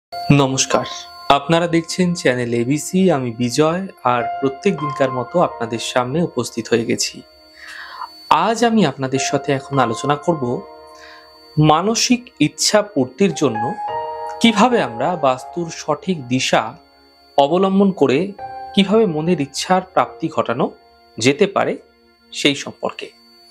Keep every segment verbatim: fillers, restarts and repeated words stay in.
নমস্কার, আপনারা দেখছেন চ্যানেল এবিসি। আমি বিজয়, আর প্রত্যেক দিনকার মতো আপনাদের সামনে উপস্থিত হয়ে গেছি। আজ আমি আপনাদের সাথে এখন আলোচনা করব মানসিক ইচ্ছা পূর্তির জন্য কিভাবে আমরা বাস্তুর সঠিক দিশা অবলম্বন করে কিভাবে মনের ইচ্ছার প্রাপ্তি ঘটানো যেতে পারে সেই সম্পর্কে।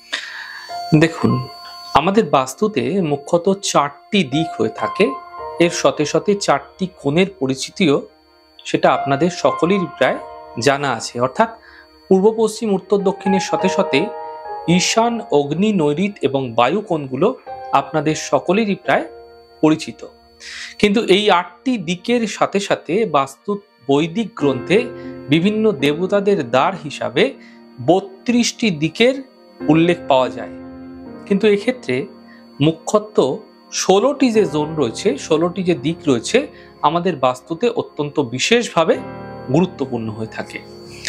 দেখুন, আমাদের বাস্তুতে মুখ্যত চারটি দিক হয়ে থাকে। এর সাথে সাথে চারটি কোণের পরিচিতিও সেটা আপনাদের সকলেরই প্রায় জানা আছে, অর্থাৎ পূর্ব, পশ্চিম, উত্তর, দক্ষিণের সাথে সাথে ঈশান, অগ্নি, নৈঋত এবং বায়ু কোণগুলো আপনাদের সকলেরই প্রায় পরিচিত। কিন্তু এই আটটি দিকের সাথে সাথে বাস্তু বৈদিক গ্রন্থে বিভিন্ন দেবতাদের দ্বার হিসাবে বত্রিশটি দিকের উল্লেখ পাওয়া যায়। কিন্তু এক্ষেত্রে মুখ্যত ষোলোটি যে জোন রয়েছে, ষোলোটি যে দিক রয়েছে, আমাদের বাস্তুতে অত্যন্ত বিশেষভাবে গুরুত্বপূর্ণ হয়ে থাকে।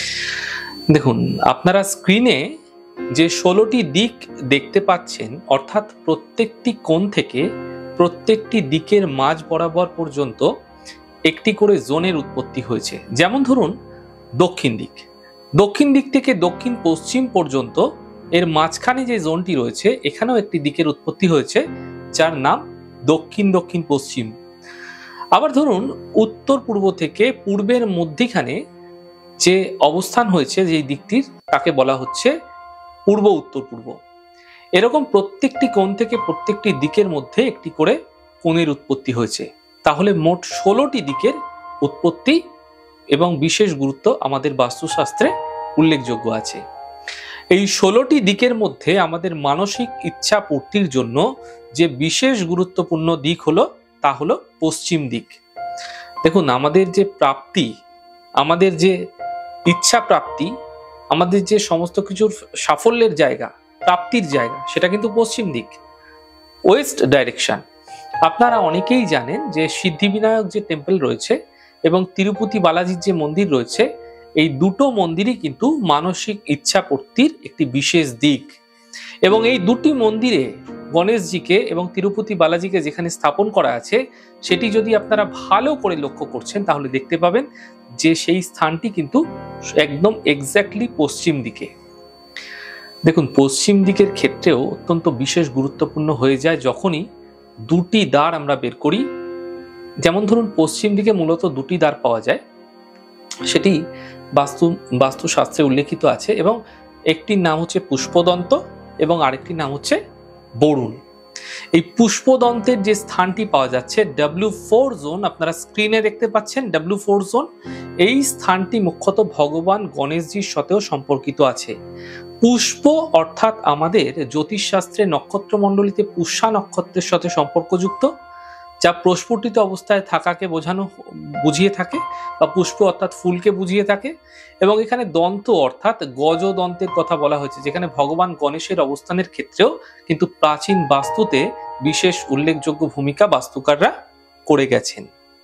দেখুন, আপনারা স্ক্রিনে যে ষোলোটি দিক দেখতে পাচ্ছেন, অর্থাৎ প্রত্যেকটি কোণ থেকে প্রত্যেকটি দিকের মাঝ বরাবর পর্যন্ত একটি করে জোনের উৎপত্তি হয়েছে। যেমন ধরুন দক্ষিণ দিক, দক্ষিণ দিক থেকে দক্ষিণ পশ্চিম পর্যন্ত এর মাঝখানে যে জোনটি রয়েছে, এখানেও একটি দিকের উৎপত্তি হয়েছে, যার নাম দক্ষিণ দক্ষিণ পশ্চিম। আবার ধরুন উত্তর পূর্ব থেকে পূর্বের মধ্যিখানে যে অবস্থান হয়েছে যে দিকটির, তাকে বলা হচ্ছে পূর্ব উত্তর পূর্ব। এরকম প্রত্যেকটি কোণ থেকে প্রত্যেকটি দিকের মধ্যে একটি করে কোণের উৎপত্তি হয়েছে। তাহলে মোট ষোলোটি দিকের উৎপত্তি এবং বিশেষ গুরুত্ব আমাদের বাস্তুশাস্ত্রে উল্লেখযোগ্য আছে। এই ষোলোটি দিকের মধ্যে আমাদের মানসিক ইচ্ছা পূর্তির জন্য যে বিশেষ গুরুত্বপূর্ণ দিক হলো তা হলো পশ্চিম দিক। দেখুন, আমাদের যে প্রাপ্তি, আমাদের যে ইচ্ছা প্রাপ্তি, আমাদের যে সমস্ত কিছুর সাফল্যের জায়গা, প্রাপ্তির জায়গা, সেটা কিন্তু পশ্চিম দিক, ওয়েস্ট ডাইরেকশন। আপনারা অনেকেই জানেন যে সিদ্ধিবিনায়ক যে টেম্পল রয়েছে এবং তিরুপতি বালাজির যে মন্দির রয়েছে, এই দুটো মন্দিরই কিন্তু মানসিক ইচ্ছা পূর্তির একটি বিশেষ দিক। এবং এই দুটি মন্দিরে গণেশজিকে এবং তিরুপতি বালাজিকে যেখানে স্থাপন করা আছে, সেটি যদি আপনারা ভালো করে লক্ষ্য করছেন তাহলে দেখতে পাবেন যে সেই স্থানটি কিন্তু একদম এক্স্যাক্টলি পশ্চিম দিকে। দেখুন, পশ্চিম দিকের ক্ষেত্রেও অত্যন্ত বিশেষ গুরুত্বপূর্ণ হয়ে যায় যখনই দুটি দ্বার আমরা বের করি। যেমন ধরুন পশ্চিম দিকে মূলত দুটি দ্বার পাওয়া যায়, সেটি বাস্তু বাস্তুশাস্ত্রে উল্লেখিত আছে, এবং একটির নাম হচ্ছে পুষ্পদন্ত এবং আরেকটির নাম হচ্ছে বরুণ। এই পুষ্পদন্তের যে স্থানটি পাওয়া যাচ্ছে, ডাব্লিউ ফোর জোন, আপনারা স্ক্রিনে দেখতে পাচ্ছেন ডাব্লিউ ফোর জোন, এই স্থানটি মুখ্যত ভগবান গণেশজির সাথেও সম্পর্কিত আছে। পুষ্প অর্থাৎ আমাদের জ্যোতিষশাস্ত্রে নক্ষত্রমণ্ডলীতে পুষ্যা নক্ষত্রের সাথে সম্পর্কযুক্ত, যা প্রস্ফুটিত অবস্থায় থাকাকে বোঝানো বুঝিয়ে থাকে, বা পুষ্প অর্থাৎ ফুলকে বুঝিয়ে থাকে। এবং এখানে দন্ত অর্থাৎ গজদন্তের কথা বলা হয়েছে, যেখানে ভগবান গণেশের অবস্থানের ক্ষেত্রেও কিন্তু প্রাচীন বাস্তুতে বিশেষ উল্লেখযোগ্য ভূমিকা বাস্তুকাররা করে গেছেন।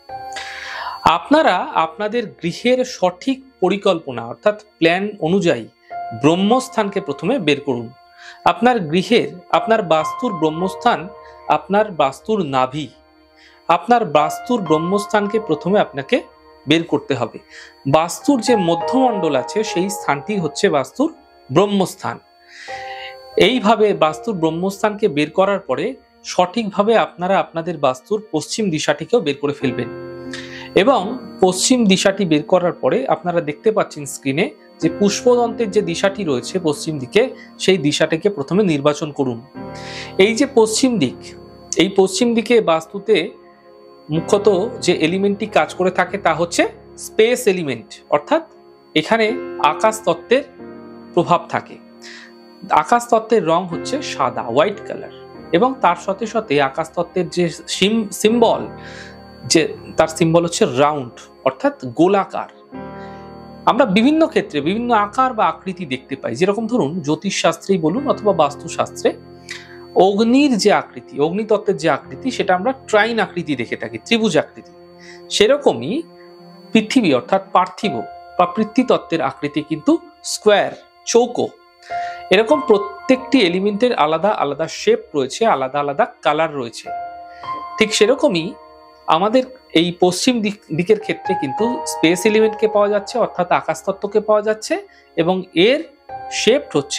আপনারা আপনাদের গৃহের সঠিক পরিকল্পনা অর্থাৎ প্ল্যান অনুযায়ী ব্রহ্মস্থানকে প্রথমে বের করুন। আপনার গৃহের, আপনার বাস্তুর ব্রহ্মস্থান আপনার বাস্তুর নাভি। আপনার বাস্তুর ব্রহ্মস্থানকে প্রথমে আপনাকে বের করতে হবে। বাস্তুর যে মধ্যমণ্ডল আছে, সেই স্থানটি হচ্ছে বাস্তুর ব্রহ্মস্থান। এইভাবে বাস্তুর ব্রহ্মস্থানকে বের করার পরে সঠিকভাবে আপনারা আপনাদের বাস্তুর পশ্চিম দিশাটিকেও বের করে ফেলবেন। এবং পশ্চিম দিশাটি বের করার পরে আপনারা দেখতে পাচ্ছেন স্ক্রিনে যে পুষ্পদন্তের যে দিশাটি রয়েছে পশ্চিম দিকে, সেই দিশাটিকে প্রথমে নির্বাচন করুন। এই যে পশ্চিম দিক, এই পশ্চিম দিকে বাস্তুতে মুখ্যত যে এলিমেন্টটি কাজ করে থাকে তা হচ্ছে স্পেস এলিমেন্ট, অর্থাৎ এখানে আকাশ তত্ত্বের প্রভাব থাকে। আকাশ তত্ত্বের রং হচ্ছে সাদা, হোয়াইট কালার, এবং তার সাথে সাথে আকাশ তত্ত্বের যে সিম্বল, যে তার সিম্বল হচ্ছে রাউন্ড, অর্থাৎ গোলাকার। আমরা বিভিন্ন ক্ষেত্রে বিভিন্ন আকার বা আকৃতি দেখতে পাই। যেরকম ধরুন জ্যোতিষশাস্ত্রেই বলুন অথবা বাস্তুশাস্ত্রে অগ্নির যে আকৃতি, অগ্নিতত্ত্বের যে আকৃতি, সেটা আমরা ট্রাইন আকৃতি দেখে থাকি, ত্রিভুজ আকৃতি। সেরকমই পৃথিবী অর্থাৎ পার্থিব বা পৃথ্বীতত্ত্বের আকৃতি কিন্তু স্কোয়ার, চৌকো। এরকম প্রত্যেকটি এলিমেন্টের আলাদা আলাদা শেপ রয়েছে, আলাদা আলাদা কালার রয়েছে। ঠিক সেরকমই আমাদের এই পশ্চিম দিক দিকের ক্ষেত্রে কিন্তু স্পেস এলিমেন্টকে পাওয়া যাচ্ছে, অর্থাৎ আকাশতত্ত্বকে পাওয়া যাচ্ছে, এবং এর শেপ হচ্ছে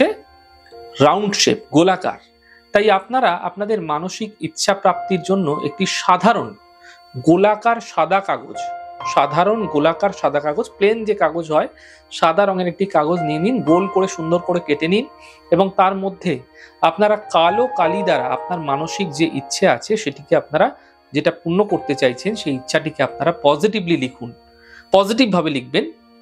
রাউন্ড শেপ, গোলাকার। তাই আপনারা আপনাদের মানসিক ইচ্ছা প্রাপ্তির জন্য একটি সাধারণ গোলাকার সাদা কাগজ, সাধারণ গোলাকার সাদা কাগজ, প্লেন যে কাগজ হয় সাদা রঙের একটি কাগজ নিয়ে নিন, গোল করে সুন্দর করে কেটে নিন, এবং তার মধ্যে আপনারা কালো কালি দ্বারা আপনার মানসিক যে ইচ্ছে আছে সেটিকে আপনারা যেটা পূর্ণ করতে চাইছেন সেই ইচ্ছাটিকে আপনারা পজিটিভলি লিখুন, পজিটিভ ভাবে লিখবেন,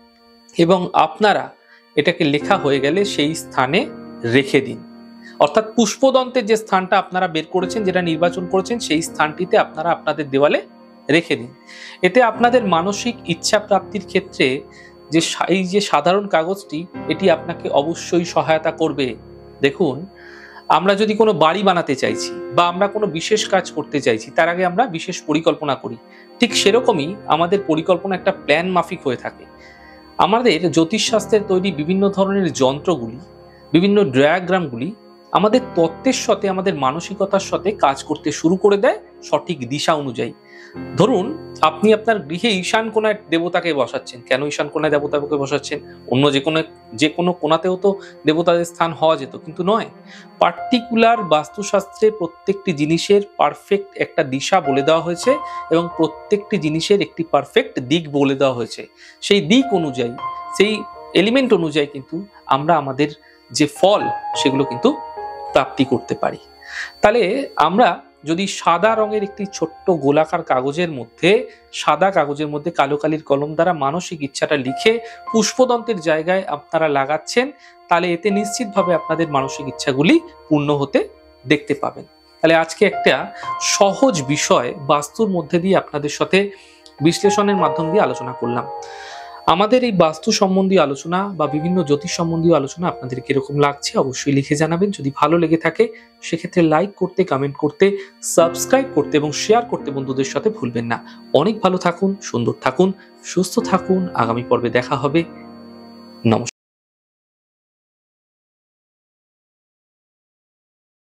এবং আপনারা এটাকে লেখা হয়ে গেলে সেই স্থানে রেখে দিন। অর্থাৎ পুষ্পদন্তের যে স্থানটা আপনারা বের করেছেন, যেটা নির্বাচন করেছেন, সেই স্থানটিতে আপনারা আপনাদের দেওয়ালে রেখে দিন। এতে আপনাদের মানসিক ইচ্ছা প্রাপ্তির ক্ষেত্রে যে এই যে সাধারণ কাগজটি, এটি আপনাকে অবশ্যই সহায়তা করবে। দেখুন, আমরা যদি কোনো বাড়ি বানাতে চাইছি বা আমরা কোনো বিশেষ কাজ করতে চাইছি, তার আগে আমরা বিশেষ পরিকল্পনা করি। ঠিক সেরকমই আমাদের পরিকল্পনা একটা প্ল্যান মাফিক হয়ে থাকে। আমাদের জ্যোতিষশাস্ত্রের তৈরি বিভিন্ন ধরনের যন্ত্রগুলি, বিভিন্ন ডায়াগ্রামগুলি আমাদের তত্ত্বের সাথে, আমাদের মানসিকতার সাথে কাজ করতে শুরু করে দেয় সঠিক দিশা অনুযায়ী। ধরুন, আপনি আপনার গৃহে ঈশান কোণায় দেবতাকে বসাচ্ছেন। কেন ঈশান কোণায় দেবতাকে বসাচ্ছেন? অন্য যে কোনো যে কোনো কোণাতেও তো দেবতাদের স্থান হওয়া যেত, কিন্তু নয়। পার্টিকুলার বাস্তুশাস্ত্রে প্রত্যেকটি জিনিসের পারফেক্ট একটা দিশা বলে দেওয়া হয়েছে, এবং প্রত্যেকটি জিনিসের একটি পারফেক্ট দিক বলে দেওয়া হয়েছে। সেই দিক অনুযায়ী, সেই এলিমেন্ট অনুযায়ী কিন্তু আমরা আমাদের যে ফল সেগুলো কিন্তু প্রাপ্তি করতে পারি। তাহলে আমরা যদি সাদা রঙের একটি ছোট্ট গোলাকার কাগজের মধ্যে, সাদা কাগজের মধ্যে কালো কালির কলম দ্বারা মানসিক ইচ্ছাটা লিখে পুষ্পদন্তের জায়গায় আপনারা লাগাচ্ছেন, তাহলে এতে নিশ্চিতভাবে আপনাদের মানসিক ইচ্ছাগুলি পূর্ণ হতে দেখতে পাবেন। তাহলে আজকে একটা সহজ বিষয় বাস্তুর মধ্যে দিয়ে আপনাদের সাথে বিশ্লেষণের মাধ্যম দিয়ে আলোচনা করলাম। আমাদের এই বাস্তু সম্বন্ধীয় আলোচনা বা বিভিন্ন জ্যোতিষ সম্বন্ধীয় আলোচনা আপনাদের কিরকম লাগছে অবশ্যই লিখে জানাবেন। যদি ভালো লেগে থাকে সেক্ষেত্রে লাইক করতে, কমেন্ট করতে, সাবস্ক্রাইব করতে এবং শেয়ার করতে বন্ধুদের সাথে ভুলবেন না। অনেক ভালো থাকুন, সুন্দর থাকুন, সুস্থ থাকুন। আগামী পর্বে দেখা হবে। নমস্কার।